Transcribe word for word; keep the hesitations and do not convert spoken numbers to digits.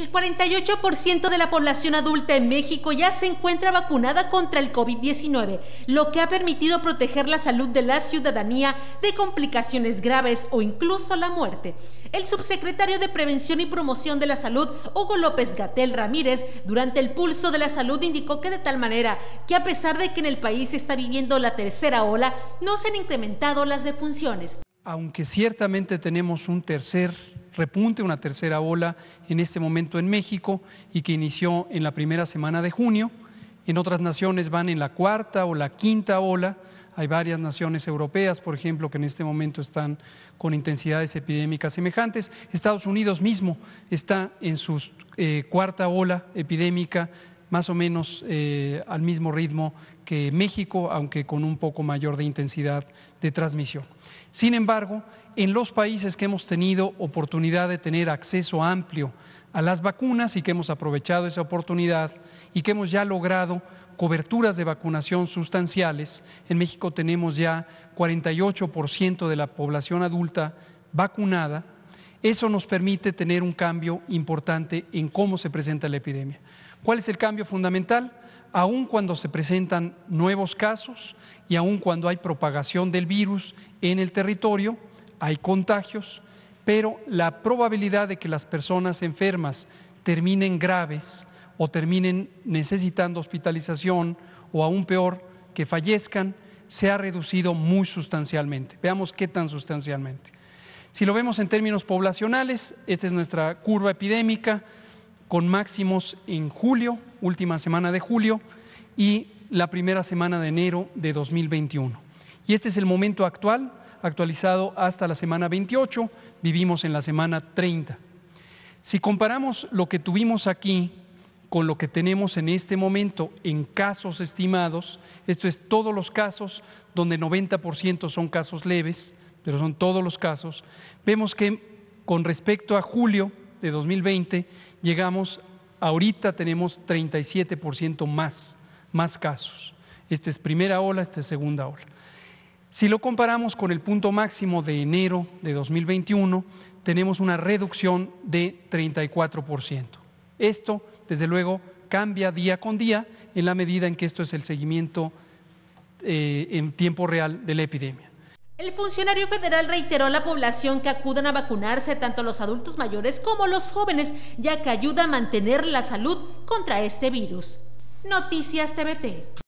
El cuarenta y ocho por ciento de la población adulta en México ya se encuentra vacunada contra el COVID diecinueve, lo que ha permitido proteger la salud de la ciudadanía de complicaciones graves o incluso la muerte. El subsecretario de Prevención y Promoción de la Salud, Hugo López-Gatell Ramírez, durante el Pulso de la Salud indicó que de tal manera que a pesar de que en el país se está viviendo la tercera ola, no se han incrementado las defunciones. Aunque ciertamente tenemos un tercer repunte, una tercera ola en este momento en México y que inició en la primera semana de junio, en otras naciones van en la cuarta o la quinta ola. Hay varias naciones europeas, por ejemplo, que en este momento están con intensidades epidémicas semejantes. Estados Unidos mismo está en su eh, cuarta ola epidémica, más o menos eh, al mismo ritmo que México, aunque con un poco mayor de intensidad de transmisión. Sin embargo, en los países que hemos tenido oportunidad de tener acceso amplio a las vacunas y que hemos aprovechado esa oportunidad y que hemos ya logrado coberturas de vacunación sustanciales, en México tenemos ya cuarenta y ocho por ciento de la población adulta vacunada. Eso nos permite tener un cambio importante en cómo se presenta la epidemia. ¿Cuál es el cambio fundamental? Aun cuando se presentan nuevos casos y aun cuando hay propagación del virus en el territorio, hay contagios, pero la probabilidad de que las personas enfermas terminen graves o terminen necesitando hospitalización o aún peor, que fallezcan, se ha reducido muy sustancialmente. Veamos qué tan sustancialmente. Si lo vemos en términos poblacionales, esta es nuestra curva epidémica con máximos en julio, última semana de julio y la primera semana de enero de dos mil veintiuno. Y este es el momento actual, actualizado hasta la semana veintiocho, vivimos en la semana treinta. Si comparamos lo que tuvimos aquí con lo que tenemos en este momento en casos estimados, esto es todos los casos donde noventa por ciento son casos leves, pero son todos los casos, vemos que con respecto a julio de dos mil veinte llegamos, ahorita tenemos treinta y siete por ciento más, más casos. Esta es primera ola, esta es segunda ola. Si lo comparamos con el punto máximo de enero de dos mil veintiuno, tenemos una reducción de treinta y cuatro por ciento. Esto, desde luego, cambia día con día en la medida en que esto es el seguimiento eh, en tiempo real de la epidemia. El funcionario federal reiteró a la población que acudan a vacunarse tanto los adultos mayores como los jóvenes, ya que ayuda a mantener la salud contra este virus. Noticias T V T.